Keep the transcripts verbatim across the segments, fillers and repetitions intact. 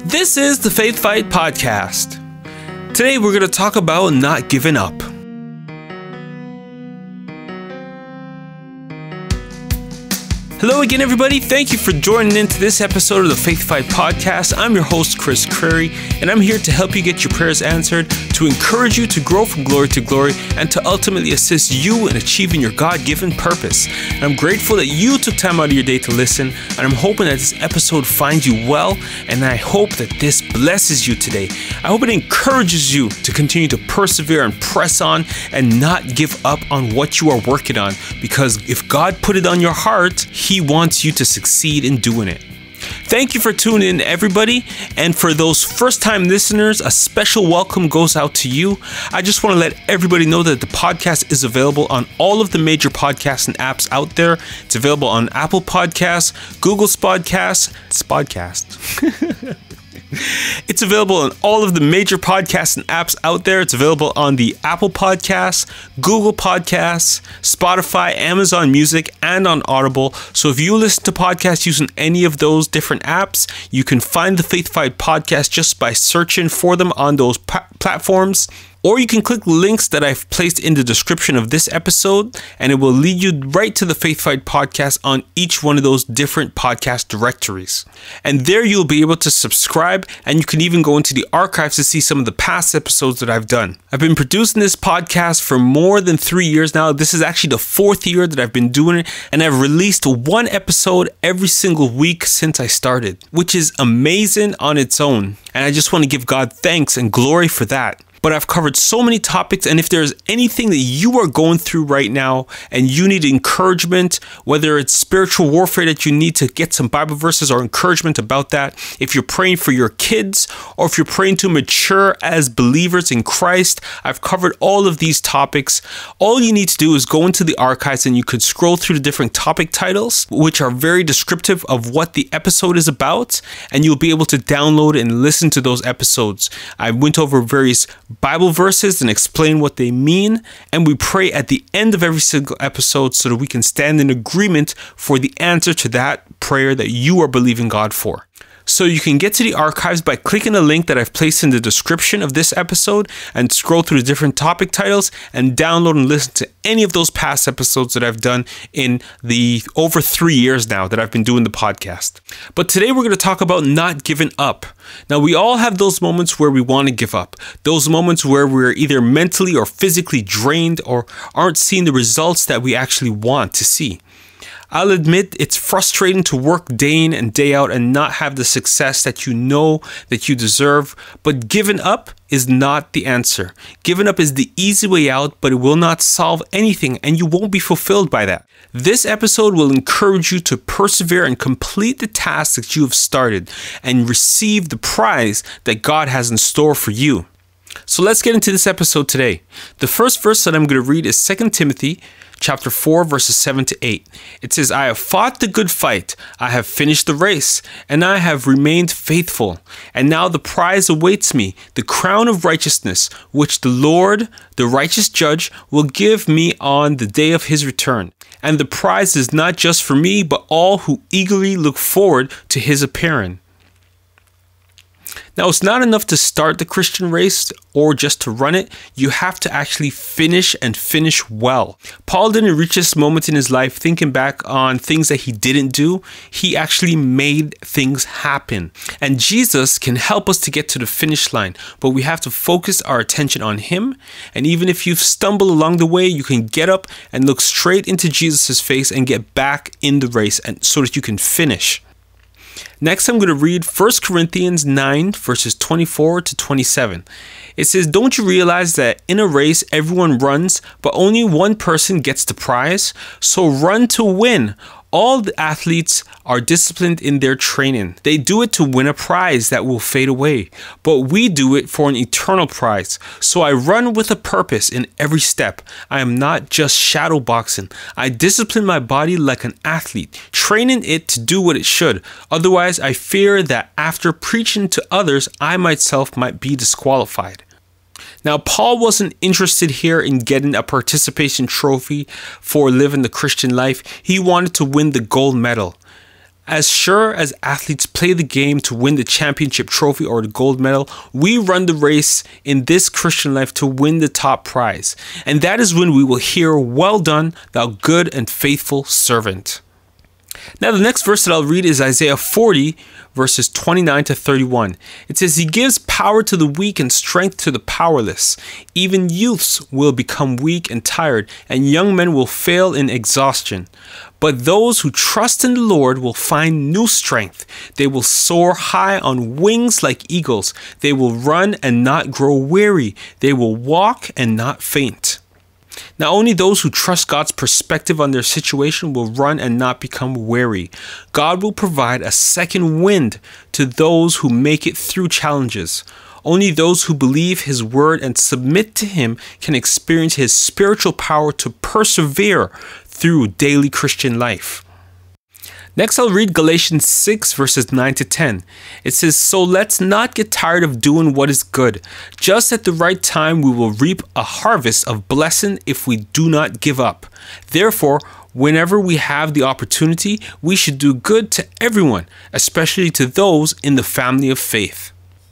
This is the Faith Fight Podcast. Today we're going to talk about not giving up. Hello again, everybody. Thank you for joining into this episode of the Faith Fight Podcast. I'm your host, Chris Curry, and I'm here to help you get your prayers answered, to encourage you to grow from glory to glory, and to ultimately assist you in achieving your God-given purpose. And I'm grateful that you took time out of your day to listen, and I'm hoping that this episode finds you well, and I hope that this blesses you today. I hope it encourages you to continue to persevere and press on and not give up on what you are working on, because if God put it on your heart, He wants you to succeed in doing it. Thank you for tuning in, everybody. And for those first-time listeners, a special welcome goes out to you. I just want to let everybody know that the podcast is available on all of the major podcasting apps out there. It's available on Apple Podcasts, Google's Podcasts, Spodcast. It's available on all of the major podcasting apps out there. It's available on the Apple Podcasts, Google Podcasts, Spotify, Amazon Music, and on Audible. So if you listen to podcasts using any of those different apps, you can find the Faith Fight Podcast just by searching for them on those pa- platforms. Or you can click links that I've placed in the description of this episode, and it will lead you right to the Faith Fight Podcast on each one of those different podcast directories. And there you'll be able to subscribe, and you can even go into the archives to see some of the past episodes that I've done. I've been producing this podcast for more than three years now. This is actually the fourth year that I've been doing it, and I've released one episode every single week since I started, which is amazing on its own. And I just want to give God thanks and glory for that. But I've covered so many topics, and if there's anything that you are going through right now and you need encouragement, whether it's spiritual warfare that you need to get some Bible verses or encouragement about that, if you're praying for your kids, or if you're praying to mature as believers in Christ, I've covered all of these topics. All you need to do is go into the archives and you could scroll through the different topic titles, which are very descriptive of what the episode is about, and you'll be able to download and listen to those episodes. I went over various Bible verses and explain what they mean, and we pray at the end of every single episode so that we can stand in agreement for the answer to that prayer that you are believing God for. So you can get to the archives by clicking the link that I've placed in the description of this episode and scroll through the different topic titles and download and listen to any of those past episodes that I've done in the over three years now that I've been doing the podcast. But today we're going to talk about not giving up. Now, we all have those moments where we want to give up. Those moments where we're either mentally or physically drained or aren't seeing the results that we actually want to see. I'll admit it's frustrating to work day in and day out and not have the success that you know that you deserve, but giving up is not the answer. Giving up is the easy way out, but it will not solve anything, and you won't be fulfilled by that. This episode will encourage you to persevere and complete the tasks that you have started and receive the prize that God has in store for you. So let's get into this episode today. The first verse that I'm going to read is Second Timothy chapter four, verses seven to eight. It says, I have fought the good fight, I have finished the race, and I have remained faithful. And now the prize awaits me, the crown of righteousness, which the Lord, the righteous judge, will give me on the day of his return. And the prize is not just for me, but all who eagerly look forward to his appearing. Now, it's not enough to start the Christian race or just to run it. You have to actually finish and finish well. Paul didn't reach this moment in his life thinking back on things that he didn't do. He actually made things happen. And Jesus can help us to get to the finish line, but we have to focus our attention on him. And even if you've stumbled along the way, you can get up and look straight into Jesus' face and get back in the race, and so that you can finish. Next, I'm going to read First Corinthians nine, verses twenty-four to twenty-seven. It says, don't you realize that in a race, everyone runs, but only one person gets the prize? So run to win. All the athletes are disciplined in their training. They do it to win a prize that will fade away, but we do it for an eternal prize. So I run with a purpose in every step. I am not just shadow boxing. I discipline my body like an athlete, training it to do what it should. Otherwise, I fear that after preaching to others, I myself might be disqualified. Now, Paul wasn't interested here in getting a participation trophy for living the Christian life. He wanted to win the gold medal. As sure as athletes play the game to win the championship trophy or the gold medal, we run the race in this Christian life to win the top prize. And that is when we will hear, "Well done, thou good and faithful servant." Now the next verse that I'll read is Isaiah forty, verses twenty-nine to thirty-one. It says, "He gives power to the weak and strength to the powerless. Even youths will become weak and tired, and young men will fail in exhaustion. But those who trust in the Lord will find new strength. They will soar high on wings like eagles. They will run and not grow weary. They will walk and not faint." Now, only those who trust God's perspective on their situation will run and not become weary. God will provide a second wind to those who make it through challenges. Only those who believe His word and submit to Him can experience His spiritual power to persevere through daily Christian life. Next, I'll read Galatians six, verses nine to ten. It says, "So let's not get tired of doing what is good. Just at the right time, we will reap a harvest of blessing if we do not give up. Therefore, whenever we have the opportunity, we should do good to everyone, especially to those in the family of faith."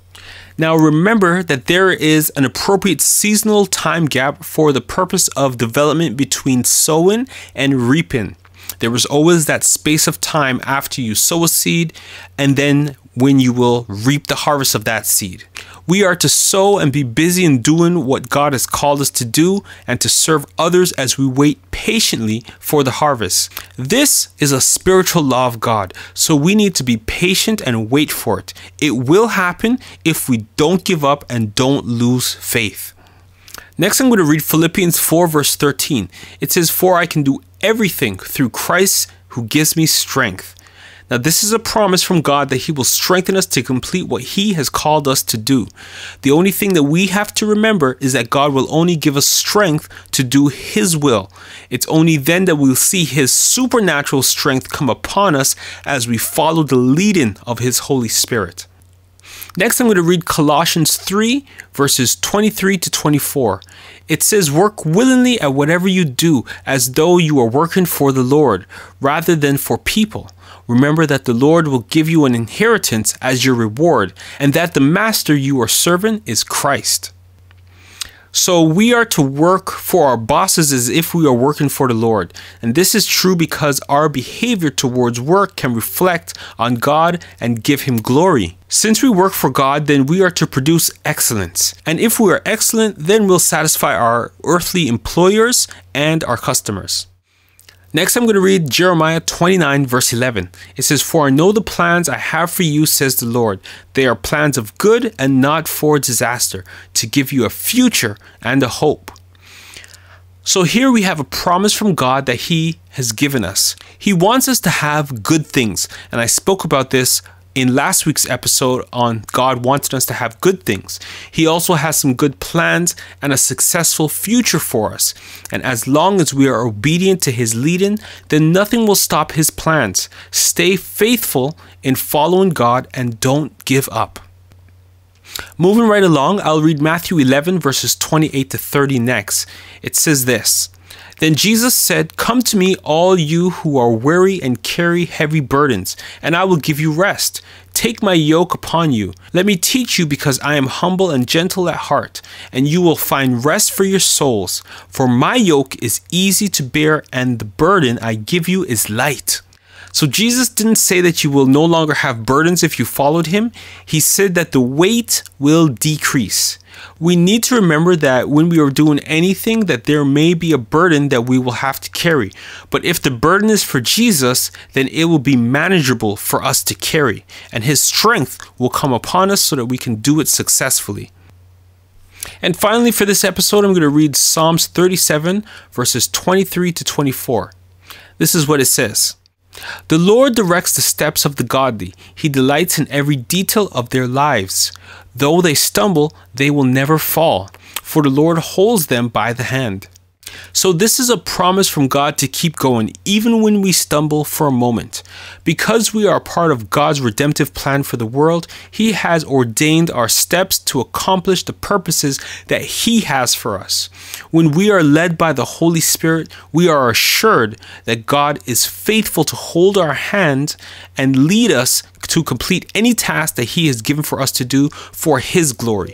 Now remember that there is an appropriate seasonal time gap for the purpose of development between sowing and reaping. There is always that space of time after you sow a seed and then when you will reap the harvest of that seed. We are to sow and be busy in doing what God has called us to do and to serve others as we wait patiently for the harvest. This is a spiritual law of God, so we need to be patient and wait for it. It will happen if we don't give up and don't lose faith. Next, I'm going to read Philippians four, verse thirteen. It says, "For I can do everything through Christ who gives me strength." Now, this is a promise from God that He will strengthen us to complete what He has called us to do. The only thing that we have to remember is that God will only give us strength to do His will. It's only then that we'll see His supernatural strength come upon us as we follow the leading of His Holy Spirit. Next, I'm going to read Colossians three, verses twenty-three to twenty-four. It says, "Work willingly at whatever you do, as though you are working for the Lord, rather than for people. Remember that the Lord will give you an inheritance as your reward, and that the master you are serving is Christ." So we are to work for our bosses as if we are working for the Lord. And this is true because our behavior towards work can reflect on God and give Him glory. Since we work for God, then we are to produce excellence. And if we are excellent, then we'll satisfy our earthly employers and our customers. Next, I'm going to read Jeremiah twenty-nine, verse eleven. It says, "For I know the plans I have for you, says the Lord. They are plans of good and not for disaster, to give you a future and a hope." So here we have a promise from God that He has given us. He wants us to have good things. And I spoke about this in last week's episode on God wanting us to have good things. He also has some good plans and a successful future for us. And as long as we are obedient to His leading, then nothing will stop His plans. Stay faithful in following God and don't give up. Moving right along, I'll read Matthew eleven, verses twenty-eight to thirty next. It says this, "Then Jesus said, 'Come to me, all you who are weary and carry heavy burdens, and I will give you rest. Take my yoke upon you. Let me teach you, because I am humble and gentle at heart, and you will find rest for your souls. For my yoke is easy to bear, and the burden I give you is light.'" So Jesus didn't say that you will no longer have burdens if you followed Him. He said that the weight will decrease. We need to remember that when we are doing anything, that there may be a burden that we will have to carry. But if the burden is for Jesus, then it will be manageable for us to carry, and His strength will come upon us so that we can do it successfully. And finally, for this episode, I'm going to read Psalms thirty-seven, verses twenty-three to twenty-four. This is what it says. "The Lord directs the steps of the godly. He delights in every detail of their lives. Though they stumble, they will never fall, for the Lord holds them by the hand. So this is a promise from God to keep going, even when we stumble for a moment. Because we are part of God's redemptive plan for the world, He has ordained our steps to accomplish the purposes that He has for us. When we are led by the Holy Spirit, we are assured that God is faithful to hold our hand and lead us to complete any task that He has given for us to do for His glory.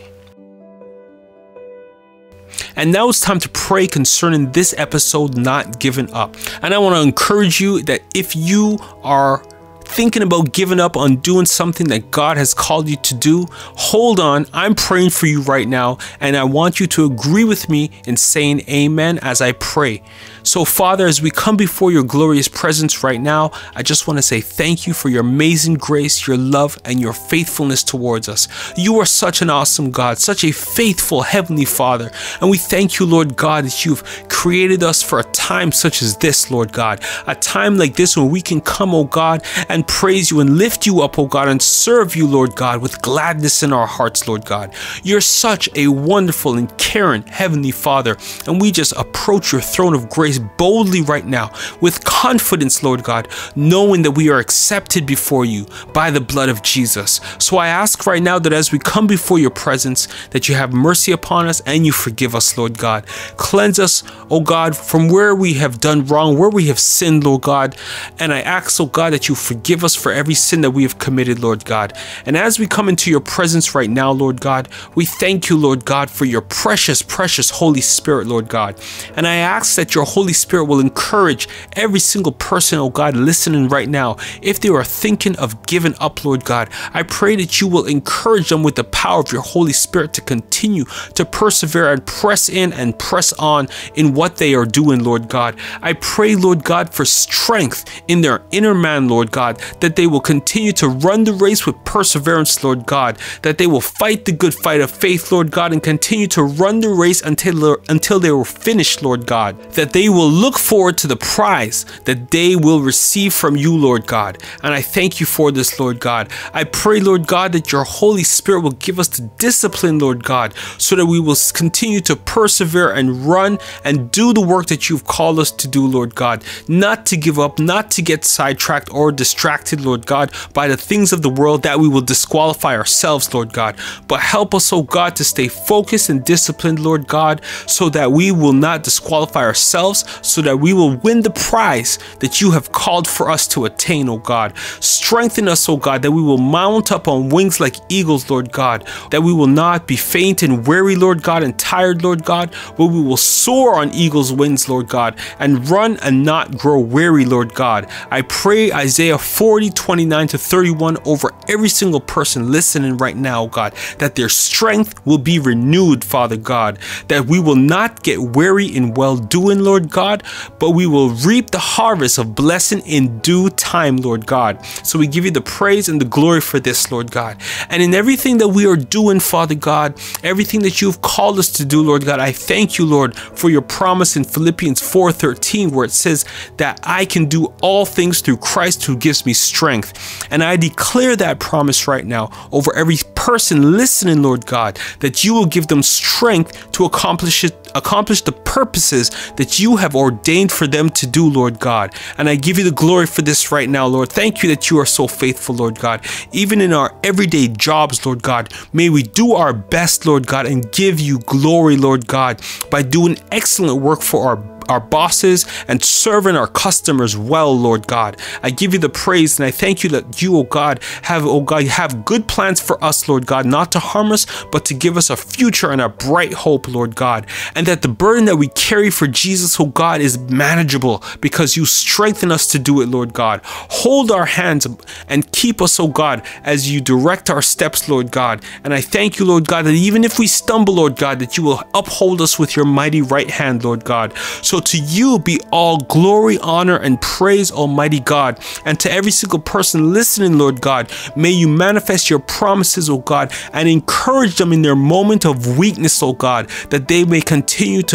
And now it's time to pray concerning this episode, Not Giving Up. And I want to encourage you that if you are thinking about giving up on doing something that God has called you to do, hold on. I'm praying for you right now, and I want you to agree with me in saying amen as I pray. So Father, as we come before your glorious presence right now, I just want to say thank you for your amazing grace, your love, and your faithfulness towards us. You are such an awesome God, such a faithful Heavenly Father. And we thank you, Lord God, that you've created us for a time such as this, Lord God. A time like this when we can come, oh God, and praise you and lift you up, oh God, and serve you, Lord God, with gladness in our hearts, Lord God. You're such a wonderful and caring Heavenly Father, and we just approach your throne of grace boldly right now with confidence, Lord God, knowing that we are accepted before you by the blood of Jesus. So I ask right now that as we come before your presence, that you have mercy upon us and you forgive us, Lord God. Cleanse us, oh God, from where we have done wrong, where we have sinned, Lord God. And I ask, oh God, that you forgive us for every sin that we have committed, Lord God. And as we come into your presence right now, Lord God, we thank you, Lord God, for your precious, precious Holy Spirit, Lord God. And I ask that your Holy Spirit will encourage every single person, oh God, listening right now. If they are thinking of giving up, Lord God, I pray that you will encourage them with the power of your Holy Spirit to continue to persevere and press in and press on in what they are doing, Lord God. I pray, Lord God, for strength in their inner man, Lord God, that they will continue to run the race with perseverance, Lord God, that they will fight the good fight of faith, Lord God, and continue to run the race until, until they were finished, Lord God, that they will look forward to the prize that they will receive from you, Lord God. And I thank you for this, Lord God. I pray, Lord God, that your Holy Spirit will give us the discipline, Lord God, so that we will continue to persevere and run and do the work that you've called us to do, Lord God, not to give up, not to get sidetracked or distracted, Lord God, by the things of the world that we will disqualify ourselves, Lord God. But help us, oh God, to stay focused and disciplined, Lord God, so that we will not disqualify ourselves, so that we will win the prize that you have called for us to attain, oh God. Strengthen us, oh God, that we will mount up on wings like eagles, Lord God, that we will not be faint and weary, Lord God, and tired, Lord God, but we will soar on eagle's wings, Lord God, and run and not grow weary, Lord God. I pray Isaiah forty, twenty-nine to thirty-one over every single person listening right now, oh God, that their strength will be renewed, Father God, that we will not get weary in well-doing, Lord God, but we will reap the harvest of blessing in due time, Lord God. So we give you the praise and the glory for this, Lord God. And in everything that we are doing, Father God, everything that you've called us to do, Lord God, I thank you, Lord, for your promise in Philippians four thirteen, where it says that I can do all things through Christ who gives me strength. And I declare that promise right now over every person listening, Lord God, that you will give them strength to accomplish it, accomplish the purposes that you have ordained for them to do, Lord God. And I give you the glory for this right now, Lord. Thank you that you are so faithful, Lord God. Even in our everyday jobs, Lord God, may we do our best, Lord God, and give you glory, Lord God, by doing excellent work for our our bosses and serving our customers well, Lord God. I give you the praise and I thank you that you, oh God, have, oh God, have good plans for us, Lord God, not to harm us, but to give us a future and a bright hope, Lord God. And that the burden that we carry for Jesus, oh God, is manageable because you strengthen us to do it, Lord God. Hold our hands and keep us, oh God, as you direct our steps, Lord God. And I thank you, Lord God, that even if we stumble, Lord God, that you will uphold us with your mighty right hand, Lord God. So So to you be all glory, honor, and praise, Almighty God. And to every single person listening, Lord God, may you manifest your promises, oh God, and encourage them in their moment of weakness, oh God, that they may continue to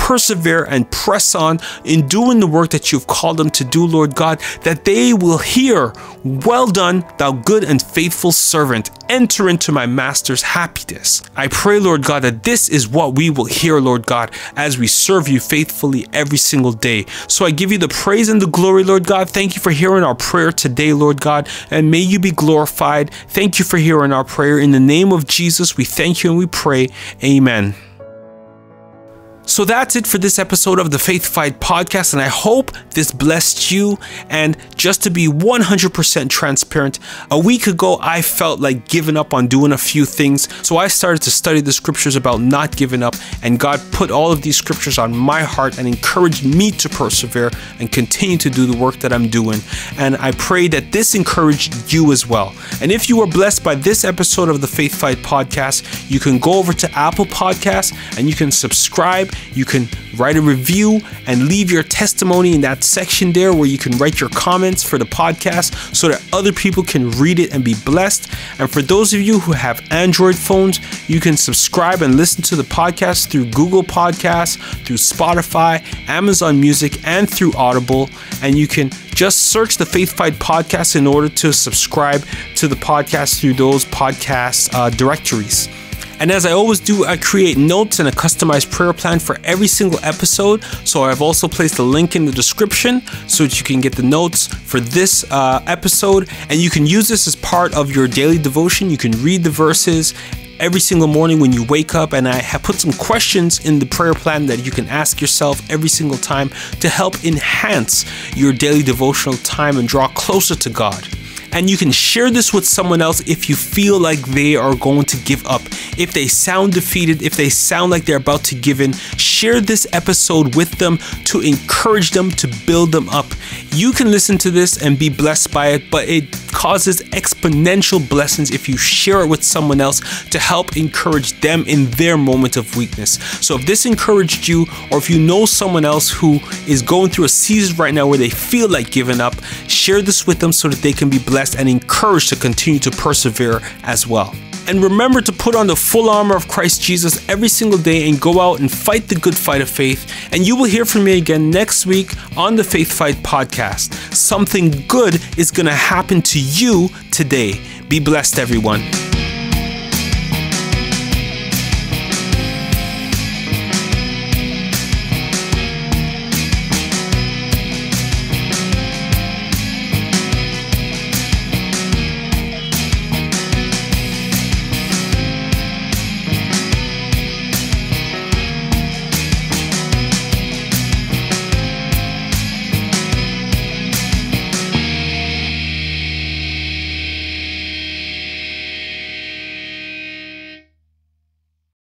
persevere and press on in doing the work that you've called them to do, Lord God, that they will hear, "Well done, thou good and faithful servant. Enter into my master's happiness." I pray, Lord God, that this is what we will hear, Lord God, as we serve you faithfully every single day. So I give you the praise and the glory, Lord God. Thank you for hearing our prayer today, Lord God, and may you be glorified. Thank you for hearing our prayer. In the name of Jesus, we thank you and we pray. Amen. So that's it for this episode of the Faith Fight podcast, and I hope this blessed you. And just to be one hundred percent transparent, a week ago I felt like giving up on doing a few things, so I started to study the scriptures about not giving up, and God put all of these scriptures on my heart and encouraged me to persevere and continue to do the work that I'm doing. And I pray that this encouraged you as well. And if you were blessed by this episode of the Faith Fight podcast, you can go over to Apple Podcasts and you can subscribe. You can write a review and leave your testimony in that section there where you can write your comments for the podcast so that other people can read it and be blessed. And for those of you who have Android phones, you can subscribe and listen to the podcast through Google Podcasts, through Spotify, Amazon Music, and through Audible. And you can just search the Faith Fight podcast in order to subscribe to the podcast through those podcast uh, directories. And as I always do, I create notes and a customized prayer plan for every single episode. So I've also placed a link in the description so that you can get the notes for this uh, episode. And you can use this as part of your daily devotion. You can read the verses every single morning when you wake up. And I have put some questions in the prayer plan that you can ask yourself every single time to help enhance your daily devotional time and draw closer to God. And you can share this with someone else if you feel like they are going to give up. If they sound defeated, if they sound like they're about to give in, share this episode with them to encourage them, to build them up. You can listen to this and be blessed by it, but it causes exponential blessings if you share it with someone else to help encourage them in their moment of weakness. So if this encouraged you, or if you know someone else who is going through a season right now where they feel like giving up, share this with them so that they can be blessed and encouraged to continue to persevere as well. And remember to put on the full armor of Christ Jesus every single day and go out and fight the good fight of faith. And you will hear from me again next week on the Faith Fight podcast. Something good is going to happen to you today. Be blessed, everyone.